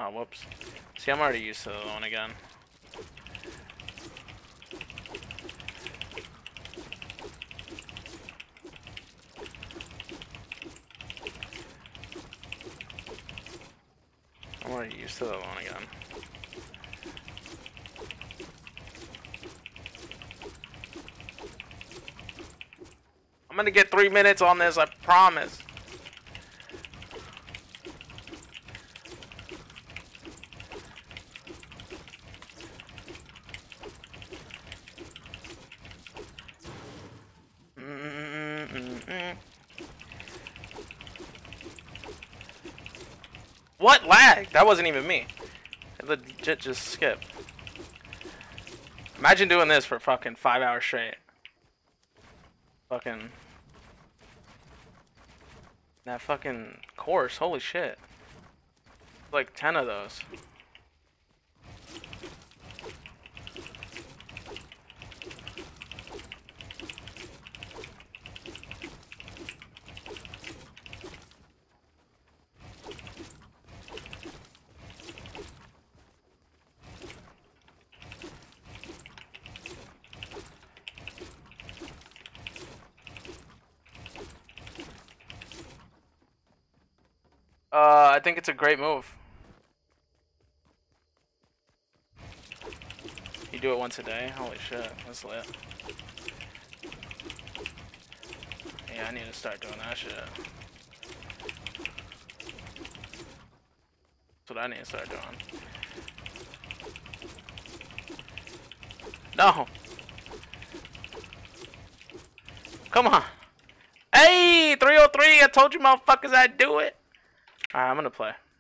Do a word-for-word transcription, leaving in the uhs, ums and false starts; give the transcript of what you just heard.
Oh, whoops. See, I'm already used to the one again. I'm already used to the one again. I'm gonna get three minutes on this, I promise. Mm-mm-mm-mm. What lag? That wasn't even me. It legit just skipped. Imagine doing this for fucking five hours straight. Fucking that fucking course, holy shit. Like ten of those. Uh, I think it's a great move. You do it once a day? Holy shit, that's lit. Yeah, I need to start doing that shit. That's what I need to start doing. No! Come on! Hey! three oh three! I told you motherfuckers I'd do it! Alright, I'm gonna play.